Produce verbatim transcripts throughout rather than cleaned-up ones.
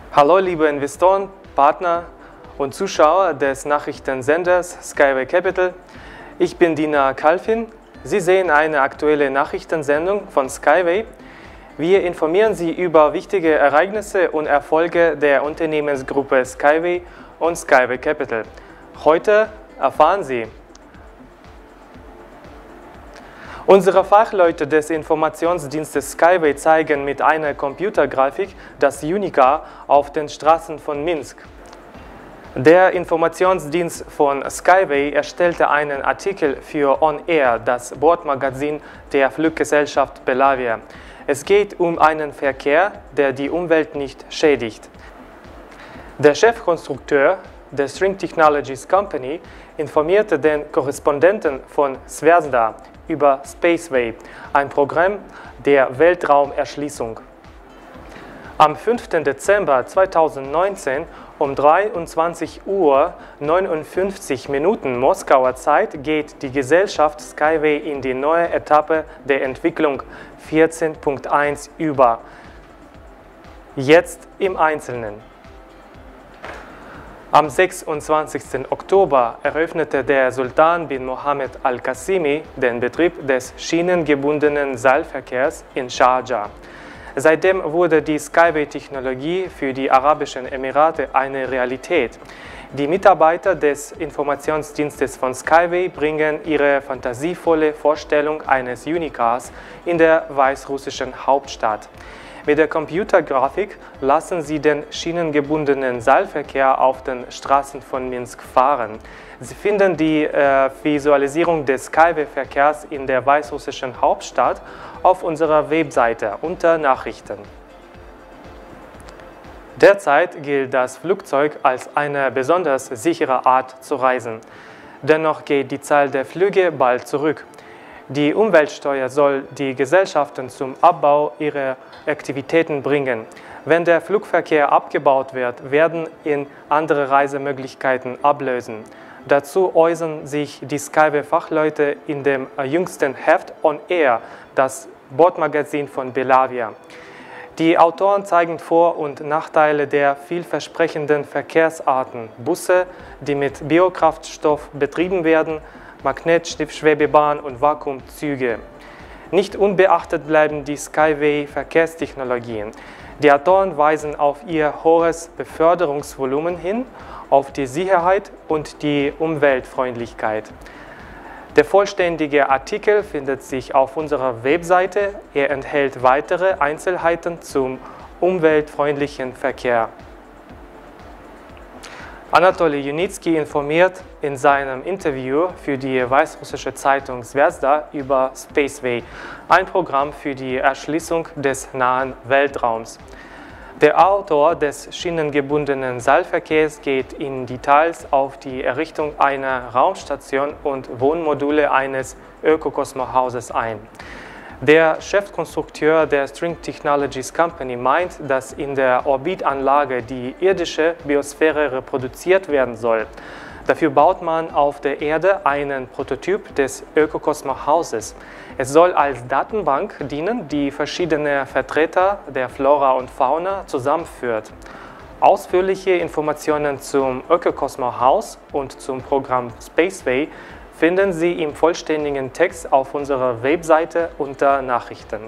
Hallo liebe Investoren, Partner und Zuschauer des Nachrichtensenders Skyway Capital. Ich bin Dina Kalfin. Sie sehen eine aktuelle Nachrichtensendung von Skyway. Wir informieren Sie über wichtige Ereignisse und Erfolge der Unternehmensgruppe Skyway und Skyway Capital. Heute erfahren Sie: Unsere Fachleute des Informationsdienstes Skyway zeigen mit einer Computergrafik das Unicar auf den Straßen von Minsk. Der Informationsdienst von Skyway erstellte einen Artikel für On Air, das Bordmagazin der Fluggesellschaft Belavia. Es geht um einen Verkehr, der die Umwelt nicht schädigt. Der Chefkonstrukteur der String Technologies Company informierte den Korrespondenten von Zvezda über Spaceway, ein Programm der Weltraumerschließung. Am fünften Dezember zweitausendneunzehn um dreiundzwanzig Uhr neunundfünfzig Minuten Moskauer Zeit geht die Gesellschaft Skyway in die neue Etappe der Entwicklung vierzehn Punkt eins über. Jetzt im Einzelnen. Am sechsundzwanzigsten Oktober eröffnete der Sultan bin Mohammed Al-Qasimi den Betrieb des schienengebundenen Seilverkehrs in Sharjah. Seitdem wurde die Skyway-Technologie für die Arabischen Emirate eine Realität. Die Mitarbeiter des Informationsdienstes von Skyway bringen ihre fantasievolle Vorstellung eines Unicars in der weißrussischen Hauptstadt. Mit der Computergrafik lassen sie den schienengebundenen Seilverkehr auf den Straßen von Minsk fahren. Sie finden die äh, Visualisierung des Skyway-Verkehrs in der weißrussischen Hauptstadt auf unserer Webseite unter Nachrichten. Derzeit gilt das Flugzeug als eine besonders sichere Art zu reisen. Dennoch geht die Zahl der Flüge bald zurück. Die Umweltsteuer soll die Gesellschaften zum Abbau ihrer Aktivitäten bringen. Wenn der Flugverkehr abgebaut wird, werden ihn andere Reisemöglichkeiten ablösen. Dazu äußern sich die Skyway-Fachleute in dem jüngsten Heft On Air, das Bordmagazin von Belavia. Die Autoren zeigen Vor- und Nachteile der vielversprechenden Verkehrsarten, Busse, die mit Biokraftstoff betrieben werden, Magnetschwebebahn und Vakuumzüge. Nicht unbeachtet bleiben die Skyway-Verkehrstechnologien. Die Autoren weisen auf ihr hohes Beförderungsvolumen hin, auf die Sicherheit und die Umweltfreundlichkeit. Der vollständige Artikel findet sich auf unserer Webseite. Er enthält weitere Einzelheiten zum umweltfreundlichen Verkehr. Anatoly Junitsky informiert in seinem Interview für die weißrussische Zeitung Zvezda über Spaceway, ein Programm für die Erschließung des nahen Weltraums. Der Autor des schienengebundenen Seilverkehrs geht in Details auf die Errichtung einer Raumstation und Wohnmodule eines Ökokosmohauses ein. Der Chefkonstrukteur der String Technologies Company meint, dass in der Orbitanlage die irdische Biosphäre reproduziert werden soll. Dafür baut man auf der Erde einen Prototyp des Ökokosmohauses. Es soll als Datenbank dienen, die verschiedene Vertreter der Flora und Fauna zusammenführt. Ausführliche Informationen zum Ökokosmohaus und zum Programm Spaceway finden Sie im vollständigen Text auf unserer Webseite unter Nachrichten.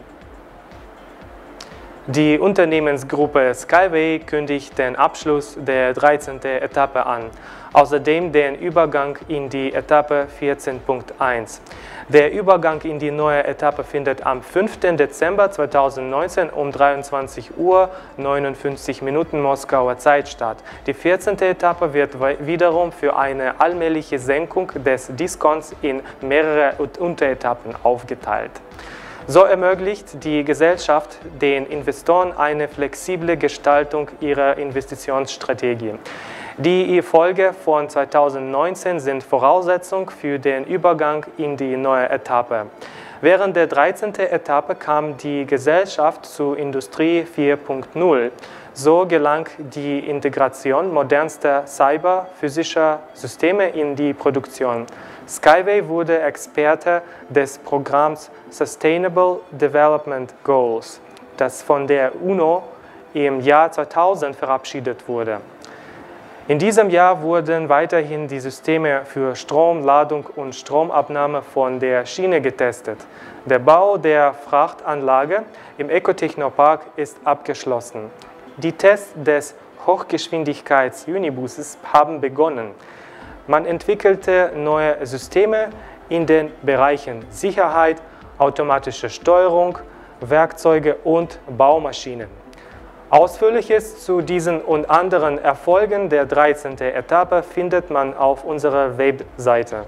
Die Unternehmensgruppe Skyway kündigt den Abschluss der dreizehnten Etappe an, außerdem den Übergang in die Etappe vierzehn Punkt eins. Der Übergang in die neue Etappe findet am fünften Dezember zweitausendneunzehn um dreiundzwanzig Uhr neunundfünfzig Minuten Moskauer Zeit statt. Die vierzehnte Etappe wird wiederum für eine allmähliche Senkung des Diskonts in mehrere Unteretappen aufgeteilt. So ermöglicht die Gesellschaft den Investoren eine flexible Gestaltung ihrer Investitionsstrategie. Die Erfolge von zweitausendneunzehn sind Voraussetzung für den Übergang in die neue Etappe. Während der dreizehnten Etappe kam die Gesellschaft zu Industrie vier Punkt null. So gelang die Integration modernster cyberphysischer Systeme in die Produktion. Skyway wurde Experte des Programms Sustainable Development Goals, das von der UNO im Jahr zweitausend verabschiedet wurde. In diesem Jahr wurden weiterhin die Systeme für Stromladung und Stromabnahme von der Schiene getestet. Der Bau der Frachtanlage im Ecotechnopark ist abgeschlossen. Die Tests des Hochgeschwindigkeits-Unibuses haben begonnen. Man entwickelte neue Systeme in den Bereichen Sicherheit, automatische Steuerung, Werkzeuge und Baumaschinen. Ausführliches zu diesen und anderen Erfolgen der dreizehnten Etappe findet man auf unserer Webseite.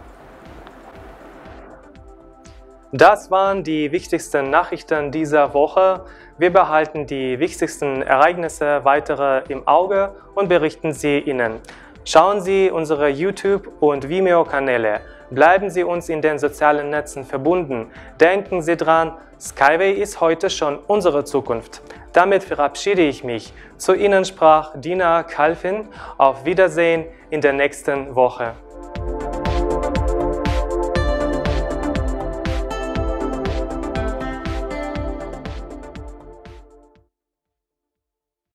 Das waren die wichtigsten Nachrichten dieser Woche. Wir behalten die wichtigsten Ereignisse weitere im Auge und berichten sie Ihnen. Schauen Sie unsere YouTube- und Vimeo-Kanäle. Bleiben Sie uns in den sozialen Netzen verbunden. Denken Sie dran, Skyway ist heute schon unsere Zukunft. Damit verabschiede ich mich. Zu Ihnen sprach Dina Kalfin. Auf Wiedersehen in der nächsten Woche.